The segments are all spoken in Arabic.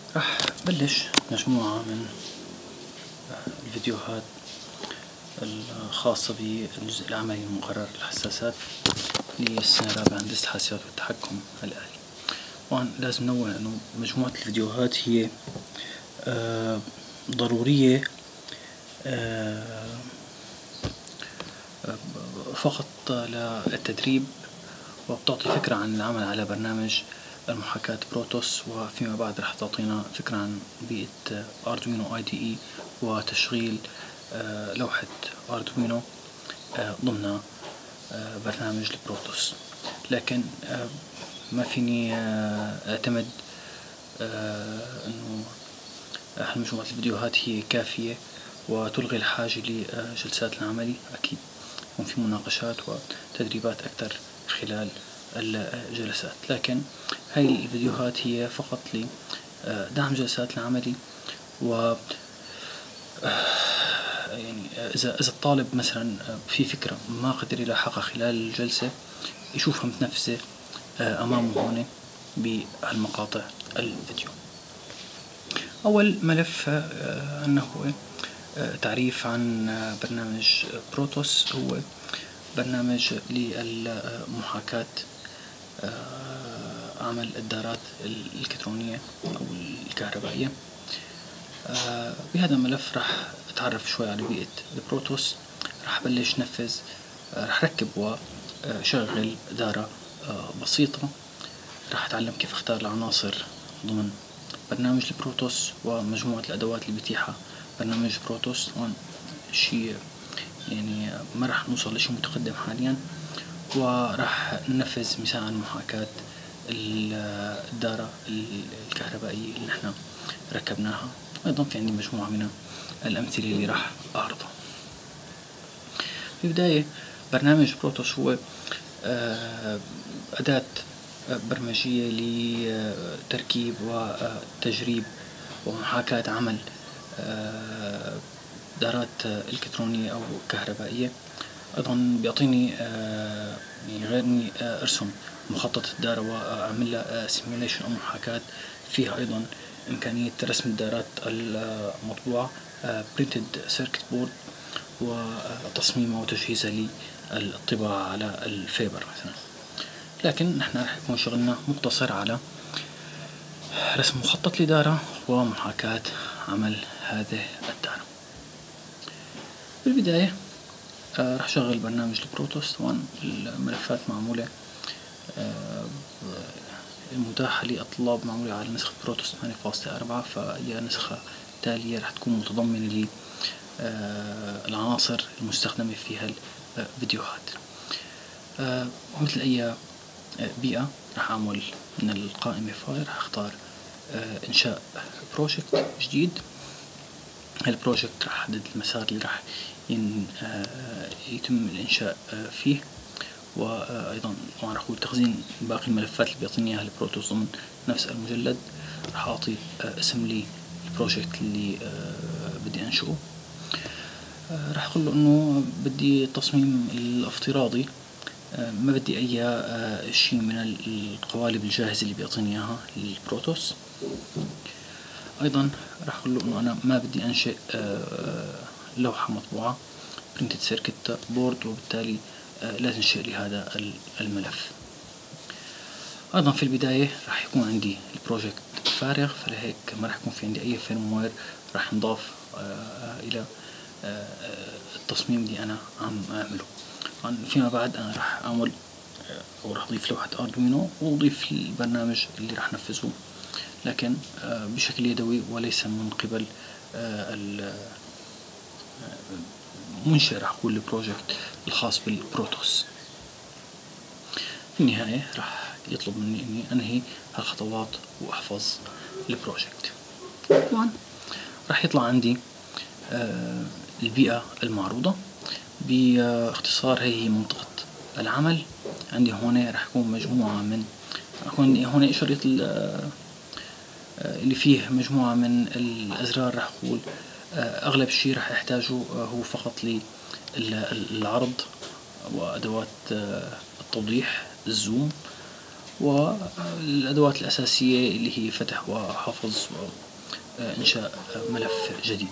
راح بلش مجموعة من الفيديوهات الخاصة بالجزء العملي من مقرر الحساسات للسنة الرابعة هندسة الحاسبات والتحكم الآلي. طبعا لازم نوه انه مجموعة الفيديوهات هي ضرورية فقط للتدريب، وبتعطي فكرة عن العمل على برنامج المحاكاة بروتوس، وفيما بعد رح تعطينا فكرة عن بيئة أردوينو IDE وتشغيل لوحة أردوينو ضمن برنامج البروتوس. لكن ما فيني اعتمد انه مجموعة الفيديوهات هي كافية وتلغي الحاجة لجلسات العملي. أكيد يكون في مناقشات وتدريبات أكثر خلال الجلسات، لكن هاي الفيديوهات هي فقط لدعم جلسات العملي. و يعني إذا الطالب مثلا في فكرة ما قدر يلاحقها خلال الجلسة يشوفها متنفذة أمامه هون بهالمقاطع الفيديو. أول ملف عنا هو تعريف عن برنامج بروتوس. هو برنامج للمحاكاة عمل الدارات الإلكترونية أو الكهربائية. بهذا الملف راح أتعرف شوي على بيئة البروتوس، راح بلش نفذ، راح ركب وشغل دارة بسيطة، راح أتعلم كيف أختار العناصر ضمن برنامج البروتوس ومجموعة الأدوات اللي بتيحها برنامج بروتوس. طبعا شيء يعني ما راح نوصل لشيء متقدم حاليا، وراح ننفذ مثال محاكاة الدارة الكهربائية اللي نحن ركبناها. أيضا في عندي مجموعة من الأمثلة اللي راح أعرضها. في البداية برنامج بروتوس هو أداة برمجية لتركيب وتجريب ومحاكاة عمل دارات إلكترونية أو كهربائية. أيضا بيعطيني يعني غير إني أرسم مخطط الدارة وأعمل لها سيميوليشن أو محاكاة، فيها أيضا إمكانية رسم الدارات المطبوعة printed circuit board وتصميمها وتجهيزها للطباعة على الفيبر مثلا. لكن نحن رح يكون شغلنا مقتصر على رسم مخطط لدارة ومحاكاة عمل هذه الدارة. في البداية رح شغل برنامج البروتوس. طبعا الملفات معمولة المتاحة للطلاب معمولة على نسخة بروتوس 8.4، فهي نسخة تالية رح تكون متضمنة للعناصر المستخدمة في هالفيديوهات. مثل أي بيئة رح أعمل من القائمة فايل، رح أختار إنشاء بروجكت جديد. هالبروجكت رح أحدد المسار اللي رح يتم الإنشاء فيه، وأيضا طبعا رح أقول تخزين باقي الملفات اللي بيعطيني إياها البروتوس ضمن نفس المجلد. رح أعطي اسم للبروجكت اللي بدي أنشئه. رح أقول له إنه بدي التصميم الافتراضي، ما بدي أي شيء من القوالب الجاهزة اللي بيعطيني إياها البروتوس. أيضا رح أقول له إنه أنا ما بدي أنشئ لوحة مطبوعة printed circuit board، وبالتالي لا تنشئ لي هذا الملف. أيضا في البداية رح يكون عندي البروجكت فارغ، فلهيك ما رح يكون في عندي أي فيرموير رح نضاف إلى التصميم اللي أنا عم أعمله. فيما بعد أنا رح أعمل أو رح أضيف لوحة أردوينو وأضيف البرنامج اللي رح نفذه، لكن بشكل يدوي وليس من قبل منشئ رح أقول البروجكت الخاص بالبروتوس. في النهاية رح يطلب مني إني أنهي هالخطوات وأحفظ البروجكت. طبعا رح يطلع عندي البيئة المعروضة باختصار. هي منطقة العمل. عندي هون رح يكون مجموعة من هون شريط اللي فيه مجموعة من الأزرار. رح أقول أغلب شيء رح أحتاجه هو فقط للعرض وأدوات التوضيح الزوم والأدوات الأساسية اللي هي فتح وحفظ وإنشاء ملف جديد.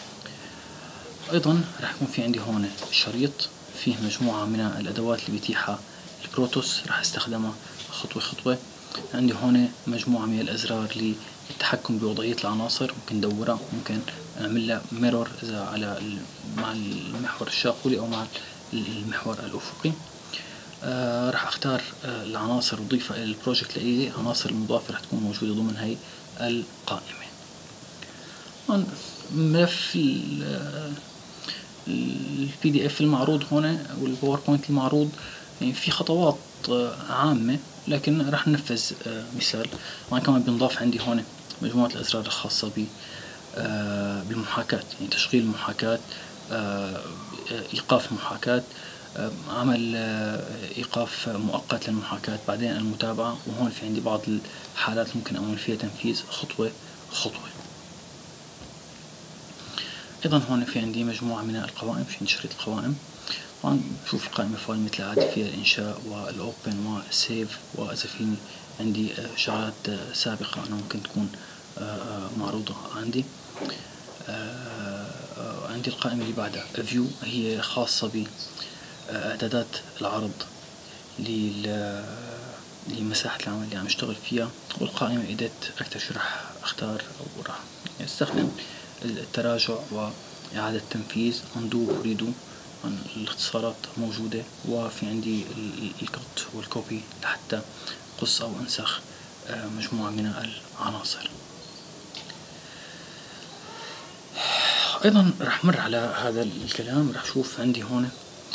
أيضا راح يكون في عندي هون شريط فيه مجموعة من الأدوات اللي بيتيحها البروتوس، راح استخدمها خطوة خطوة. عندي هون مجموعة من الأزرار للتحكم بوضعية العناصر، ممكن ندورها، ممكن نعمل لها ميرور إذا على مع المحور الشاقولي أو مع المحور الأفقي. راح أختار العناصر وضيفها إلى البروجكت لإلي. العناصر المضافة راح تكون موجودة ضمن هاي القائمة. ملف PDF المعروض هنا والباوربوينت المعروض يعني في خطوات عامة، لكن راح ننفذ مثال. طبعا كمان بنضاف عندي هون مجموعة الأزرار الخاصة بالمحاكاة، يعني تشغيل المحاكاة، إيقاف المحاكاة، عمل إيقاف مؤقت للمحاكاة، بعدين المتابعة. وهون في عندي بعض الحالات ممكن أعمل فيها تنفيذ خطوة خطوة. أيضا هون في عندي مجموعة من القوائم، في عندي شريط القوائم. طبعا بشوف القائمة فايل مثل العادي فيها الإنشاء والأوبن والسيف، وإذا فيني عندي شغلات سابقة أنا ممكن تكون معروضة عندي. عندي القائمة اللي بعدها فيو، هي خاصة بإعدادات العرض لمساحة العمل اللي عم اشتغل فيها. والقائمة إيديت أكتر شي راح أختار أو راح استخدم التراجع وإعادة تنفيذ undo وريدو، الاختصارات موجودة. وفي عندي الكت والكوبي لحتى قص أو انسخ مجموعة من العناصر. أيضا راح مر على هذا الكلام، راح شوف عندي هون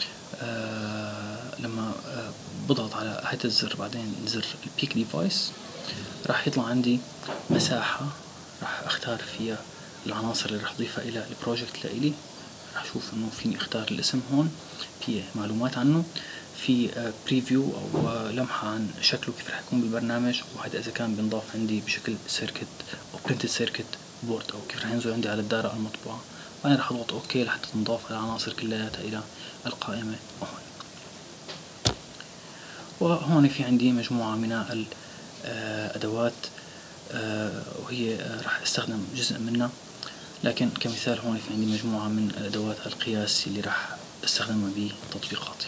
لما بضغط على هذا الزر بعدين زر البيك ديفايس راح يطلع عندي مساحة راح أختار فيها العناصر اللي راح أضيفها إلى البروجكت لإلي. راح أشوف إنه فيني أختار الاسم هون، في معلومات عنه، في بريفيو أو لمحة عن شكله كيف راح يكون بالبرنامج، وهذا إذا كان بينضاف عندي بشكل سيركت أو برينتد سيركت بورد أو كيف راح ينزل عندي على الدائرة المطبوعة. وأنا راح أضغط أوكي لحتى تنضاف العناصر كلياتها إلى القائمة هون. وهون في عندي مجموعة من الأدوات وهي راح استخدم جزء منها، لكن كمثال هون في عندي مجموعة من أدوات القياس اللي راح استخدمها بتطبيقاتي.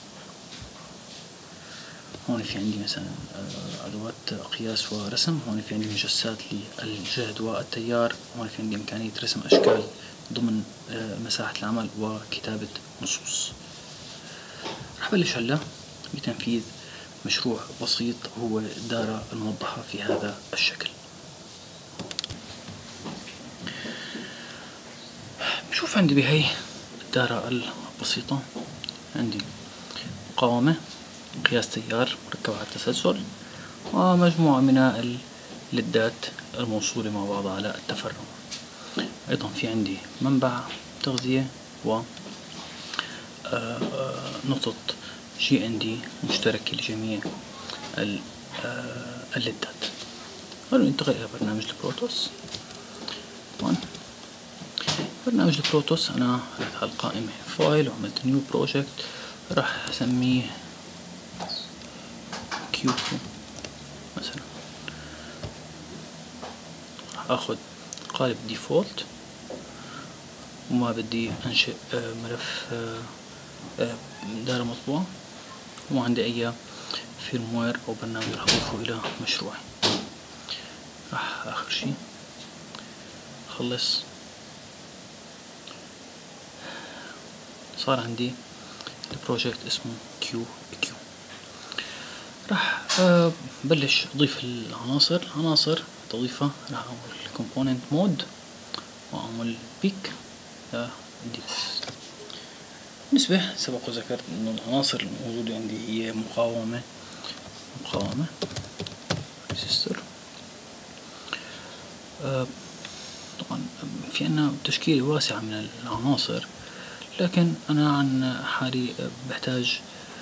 هون في عندي مثلا أدوات قياس ورسم، هون في عندي مجسات للجهد والتيار، هون في عندي إمكانية رسم أشكال ضمن مساحة العمل وكتابة نصوص. راح بلش هلا بتنفيذ مشروع بسيط هو الدارة الموضحة في هذا الشكل. بشوف عندي بهي الدارة البسيطة عندي مقاومة، قياس تيار مركبة على التسلسل، ومجموعة من الليدات الموصولة مع بعض على التفرع. أيضا في عندي منبع تغذية ونقطة GND مشتركة لجميع الليدات. هلا ننتقل إلى برنامج البروتوس. طبعا برنامج البروتوس أنا رحت على القائمة فايل وعملت نيو بروجكت، راح أسميه كيو مثلا. راح أخذ قالب ديفولت وما بدي أنشئ ملف دائرة مطبوعة، وما عندي أي فيرموير أو برنامج راح أضيفه إلى مشروعي. راح آخر شي خلص صار عندي البروجكت اسمه كيو. راح بلش أضيف العناصر تضيفها. راح أعمل component mode وأعمل بيك ديفايس. بالنسبة سبق وذكرت إنه العناصر الموجودة عندي هي مقاومة ريزستور. طبعا في عنا تشكيلة واسعة من العناصر، لكن أنا عن حالي بحتاج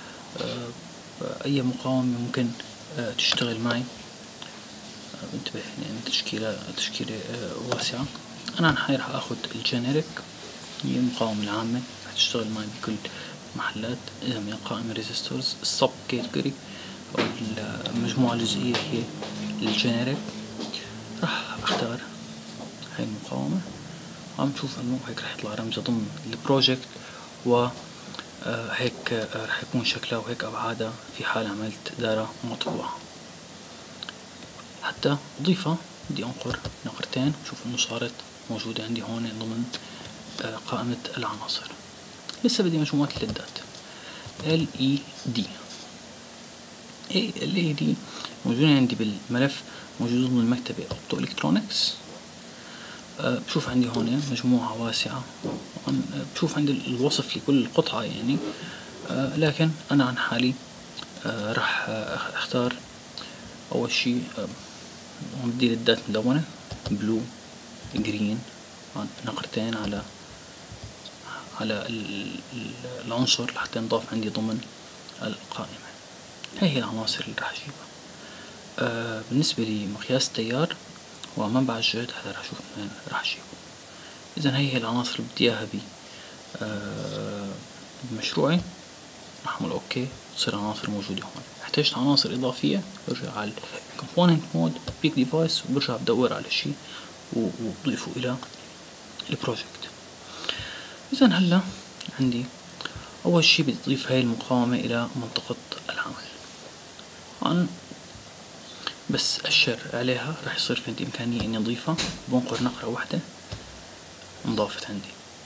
أي مقاومة ممكن تشتغل معي. انتبه يعني تشكيلة واسعة. أنا عن حالي راح أخذ الجينيريك، هي المقاومة العامة راح تشتغل معي بكل محلات. إذا من قائمة ريزستورز السب كاتيجوري أو المجموعة الجزئية هي الجينيريك. راح أختار هاي المقاومة، عم تشوف إنه هيك راح يطلع رمزها ضمن البروجكت، و هيك راح يكون شكلها وهيك أبعادها في حال عملت دائرة مطبوعة. حتى أضيفها بدي أنقر نقرتين، شوف إنه صارت موجودة عندي هون ضمن قائمة العناصر. لسه بدي مجموعة الليدات LED. LED موجودين عندي بالملف، موجود ضمن المكتبة أوتو إلكترونيكس. بشوف عندي هون مجموعة واسعة، بشوف عندي الوصف لكل قطعة يعني، لكن أنا عن حالي راح اختار أول شي بدي ليدات ملونة بلو جرين، نقرتين على العنصر لحتى ينضاف عندي ضمن القائمة. هي العناصر اللي راح اجيبها. بالنسبة لمقياس التيار ومنبع الجهد، هذا راح اشوف من وين راح اجيبه. اذا هي العناصر اللي بدي اياها بمشروعي، راح اعمل اوكي، تصير عناصر موجودة هون. احتجت عناصر اضافية برجع على component mode pick device، وبرجع بدور على شيء وبضيفه الى البروجكت. اذا هلا عندي اول شيء بدي اضيف هاي المقاومة الى منطقة العمل. بس اشر عليها راح يصير في عندي امكانية اني اضيفها، بنقر نقرة واحدة انضافت عندي.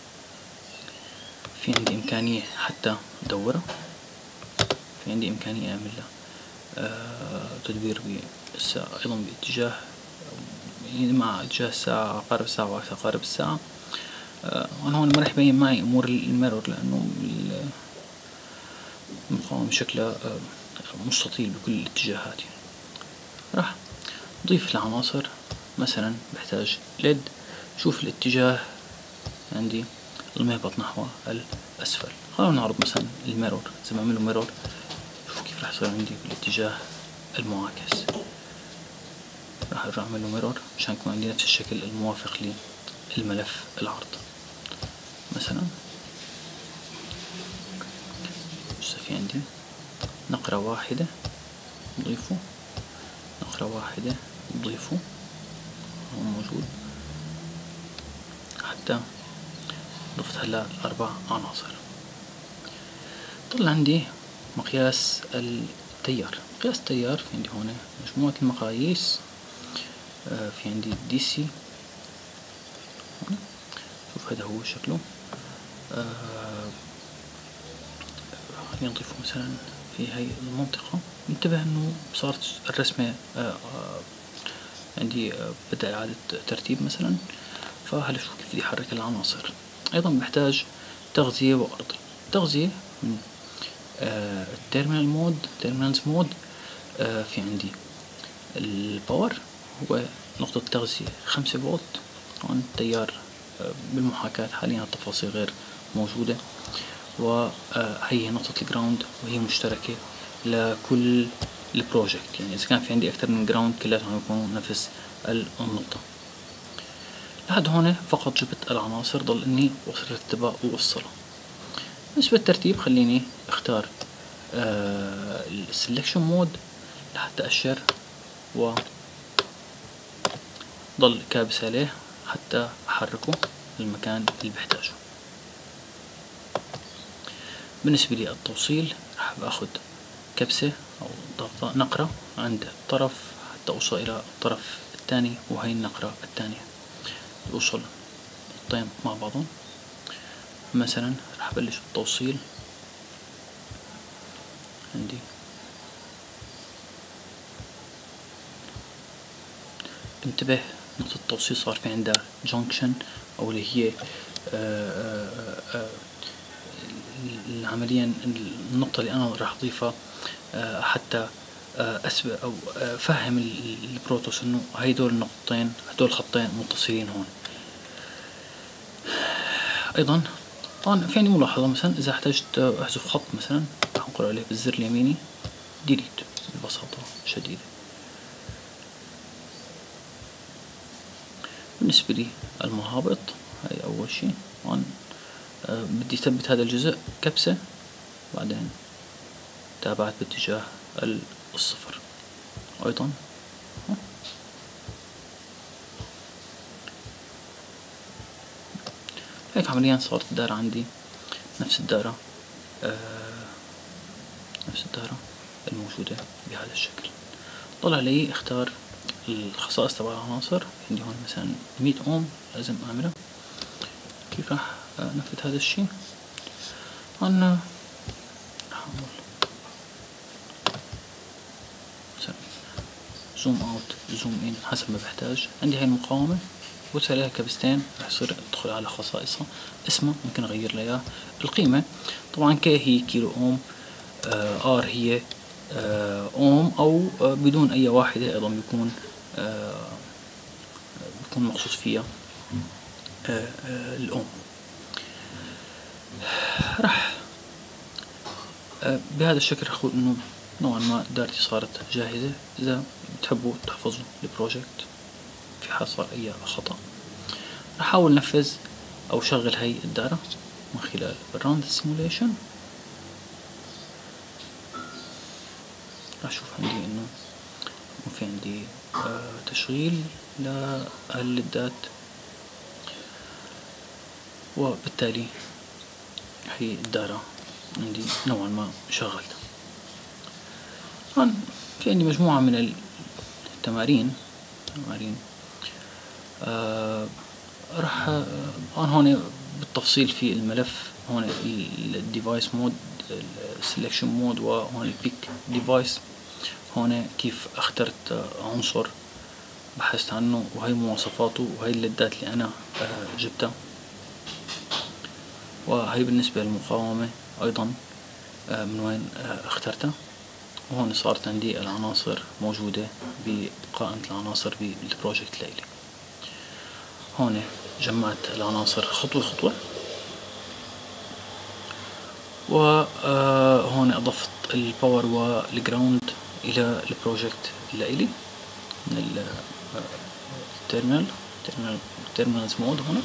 في عندي امكانية حتى ادورها، في عندي امكانية اعمل لها تدوير بالساعة، ايضا باتجاه يعني مع اتجاه الساعة، عقارب الساعة وعقارب الساعة. انا هون ما راح يبين معي امور الميرور، لانه المقاومة شكلها مستطيل بكل الاتجاهات. راح اضيف العناصر، مثلا بحتاج ليد، شوف الاتجاه عندي المهبط نحو الاسفل. خلونا نعرض مثلا الميرور، اذا بعمله ميرور شوف كيف راح يصير عندي بالاتجاه المعاكس. راح ارجع اعمله ميرور مشان يكون عندي نفس الشكل الموافق للملف العرض. مثلا لسه في عندي نقرة واحدة نضيفه، نقرة واحدة نضيفه، هو موجود. حتى ضفت هلا 4 عناصر. طلع عندي مقياس التيار. مقياس التيار في عندي هون مجموعة المقاييس. في عندي DC، شوف هذا هو شكله. خلينا نضيفه مثلا في هاي المنطقة. انتبه انه صارت الرسمة عندي بدأ إعادة ترتيب مثلا، فهلا شوف كيف بدي أحرك العناصر. أيضا بحتاج تغذية وأرضي. تغذية من التيرمينال مود، تيرمينالز مود. في عندي الباور، هو نقطة تغذية 5 فولت. طبعا التيار بالمحاكاة حاليا التفاصيل غير موجودة. وهي نقطة الجراوند، وهي مشتركة لكل البروجكت. يعني إذا كان في عندي أكثر من جراوند كلاتهم يكونوا نفس النقطة. لحد هون فقط جبت العناصر، ضل إني أرتبها وأوصلها. بالنسبة للترتيب خليني اختار السلكشن مود لحتى أشر وضل كابس عليه حتى أحركه للمكان اللي بحتاجه. بالنسبة لي التوصيل راح باخد كبسة أو ضغطة نقرة عند طرف حتى أوصل إلى الطرف الثاني، وهي النقرة الثانية أوصل الطين مع بعضهم. مثلا راح أبلش التوصيل عندي. انتبه نقطة التوصيل صار في عندها جونكشن، أو اللي هي عمليا النقطة اللي أنا راح أضيفها حتى أسبق أو فهم البروتوس إنه هيدول النقطتين، هدول خطين متصلين هون. أيضا طبعا في عندي ملاحظة، مثلا إذا احتجت أحذف خط مثلا راح أنقر عليه بالزر اليميني ديليت ببساطة شديدة. بالنسبة لي المهابط، هاي أول شي. طبعا بدي أثبت هذا الجزء كبسة، بعدين تابعت باتجاه الصفر. أيضا هيك عمليا صارت الدائرة عندي نفس الدائرة الموجودة بهذا الشكل. طلع لي اختار الخصائص تبع العناصر. عندي هون مثلا 100 اوم لازم اعملها. كيف راح انفذ هذا الشيء؟ انا احاول مثلا زوم اوت زوم ان حسب ما بحتاج. عندي هاي المقاومة بوسع عليها كبستين راح يصير ادخل على خصائصها. اسمها ممكن اغير لها القيمة. طبعا كي هي كيلو اوم، ار هي اوم، او بدون اي واحدة ايضا بيكون مقصود فيها الاوم. راح بهذا الشكل اقول انه نوعا ما دارتي صارت جاهزة. اذا بتحبوا تحفظوا البروجكت في حال صار اي خطأ، راح احاول نفذ او شغل هاي الدائرة من خلال الراوند سيموليشن. راح اشوف عندي انه في عندي تشغيل للليدات، وبالتالي هي الدائرة عندي نوعا ما شغلت. طبعا في عندي مجموعة من التمارين راح انا هون بالتفصيل في الملف. هون الديفايس مود، السلكشن مود، وهون البيك ديفايس. هون كيف اخترت عنصر بحثت عنه، وهي مواصفاته، وهي الليدات اللي انا جبتها، وهي بالنسبة للمقاومة ايضا من وين اخترتها. وهون صارت عندي العناصر موجودة بقائمة العناصر بالبروجكت ليلي. هون جمعت العناصر خطوة خطوة، وهون اضفت الباور والجراوند الى البروجكت ليلي من التيرمينالز مود هنا.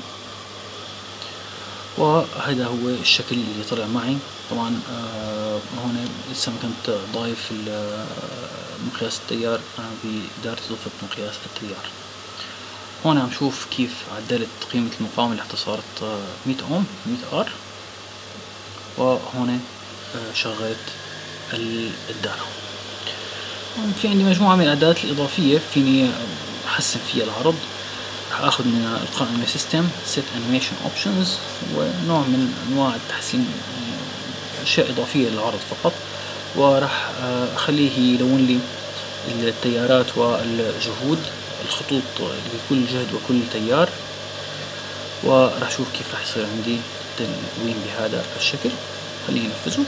وهذا هو الشكل اللي طلع معي. طبعا هون لسه ما كنت ضايف مقياس التيار. انا بدارتي ضفت مقياس التيار. هون عم شوف كيف عدلت قيمة المقاومة اللي حتى صارت 100 اوم 100 ار. وهون شغلت الدائرة. في عندي مجموعة من الأدوات الإضافية فيني أحسن فيها العرض. راح أخذ من القائمة System Set Animation Options، ونوع من أنواع التحسين، أشياء إضافية للعرض فقط. وراح أخليه يلون لي التيارات والجهود، الخطوط لكل جهد وكل تيار. وراح أشوف كيف راح يصير عندي التلوين بهذا الشكل. خليني ننفذه.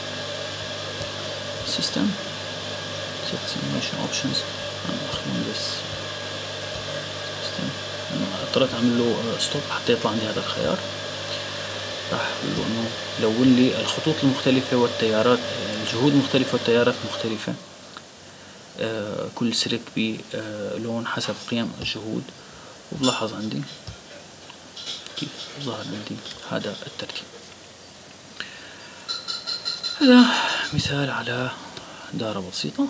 System Set Animation Options. خليني بس اضطريت اعمل له ستوب حتى يطلع عندي هذا الخيار. راح اقول له انه لون لي الخطوط المختلفة والتيارات، الجهود مختلفة والتيارات مختلفة. كل سلك بلون حسب قيم الجهود. وبلاحظ عندي كيف ظهر عندي هذا الترتيب. هذا مثال على دائرة بسيطة.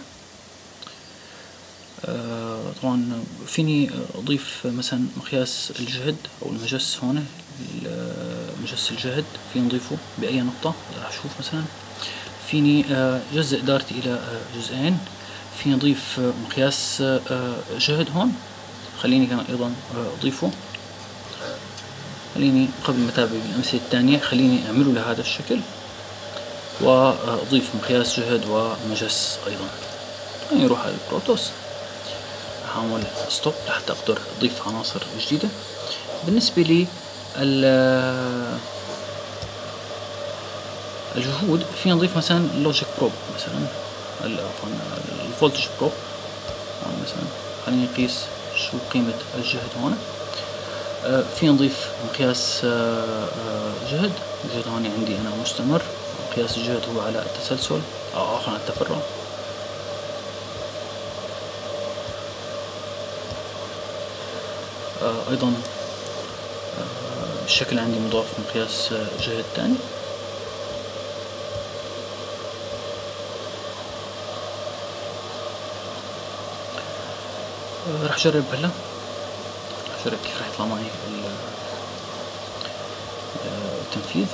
طبعا فيني اضيف مثلا مقياس الجهد او المجس. هون مجس الجهد فيني نضيفه باي نقطة. راح اشوف مثلا فيني جزء دارتي الى جزئين. فيني اضيف مقياس جهد هون. خليني كمان ايضا اضيفه. خليني قبل ما اتابع بالامثلة الثانية خليني اعمله لهذا الشكل، واضيف مقياس جهد ومجس ايضا. خليني اروح على البروتوس، اعمل ستوب لحتى اقدر اضيف عناصر جديدة. بالنسبة لي الجهود فينا نضيف مثلا لوجيك بروب، مثلا الفولتج بروب مثلا. خليني نقيس شو قيمة الجهد هون. فينا نضيف مقياس جهد. الجهد هون عندي انا مستمر. مقياس الجهد هو على التسلسل او عفوا على التفرع. ايضا بالشكل عندي مضاف مقياس جهد ثاني. راح أجرب هلا، راح أجرب كيف راح يطلع معي التنفيذ.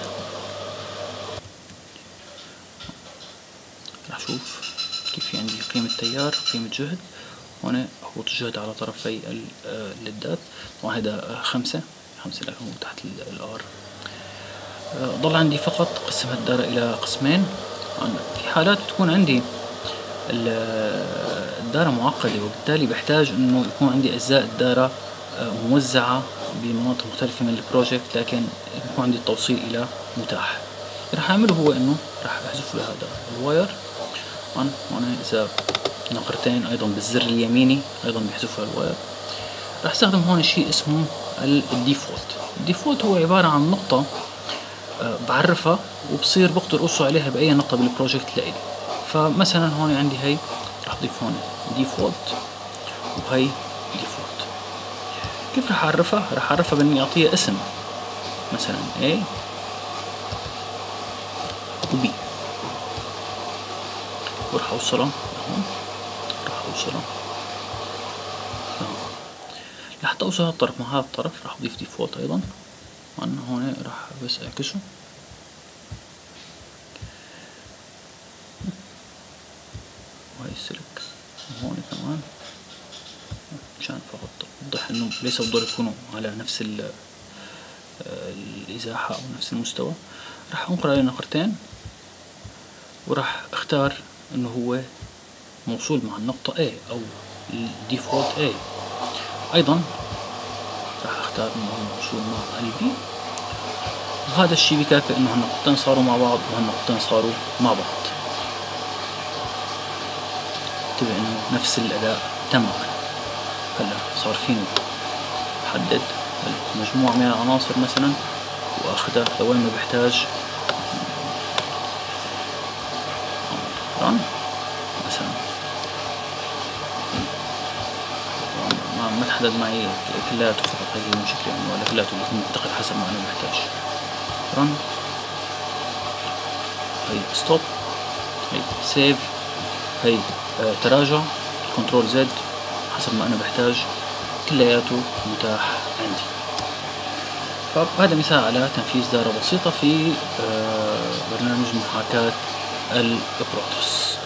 راح أشوف كيف في عندي قيمة تيار قيمة جهد. هنا أحط الجهد على طرفي الليدات. طبعا هذا خمسة لكن هو تحت الآر. ضل عندي فقط قسم الدارة إلى قسمين. في حالات تكون عندي الدارة معقدة، وبالتالي بحتاج إنه يكون عندي أجزاء الدارة موزعة بمناطق مختلفة من البروجكت، لكن يكون عندي التوصيل إلى متاح. اللي راح أعمله هو إنه راح أحذف له هذا الواير. وأنا إذا نقرتين أيضا بالزر اليميني أيضا بيحذفها الواير. راح استخدم هون شيء اسمه الديفولت. الديفولت هو عبارة عن نقطة بعرفها وبصير بقدر أوصل عليها بأي نقطة بالبروجكت لإلي. فمثلا هون عندي هي راح أضيف هون ديفولت، وهي ديفولت. كيف راح أعرفها؟ راح أعرفها بإني أعطيها اسم، مثلا A و B، وراح أوصلها لهون، راح أوصلها لهون. لحتى أوصل هالطرف مع هذا الطرف راح أضيف ديفولت أيضا. هون راح بس أعكسه، وهي السلك وهون كمان، مشان فقط أوضح إنه ليس بالضرورة يكونوا على نفس الإزاحة أو نفس المستوى. راح أنقل عليه نقرتين، وراح أختار إنه هو موصول مع النقطة A أو الديفولت A. أيضا راح أختار إنه هو موصول مع ال B، وهذا الشيء بكافئ إنه هالنقطتين صاروا مع بعض وهالنقطتين صاروا مع بعض. انتبه إنه نفس الأداء تماما. هلا صار فيني أحدد مجموعة من العناصر مثلا وأخذها لوين ما بحتاج. مثلا ما تحدد معي كلياته فقط، هي المشكلة إنه ولا كلياته بيكون منتقل حسب ما أنا بحتاج. رن، هي ستوب، هي سيف، هي تراجع، كنترول زد حسب ما أنا بحتاج، كلياته متاح عندي. فهذا مثال على تنفيذ دارة بسيطة في برنامج محاكاة البروتوس.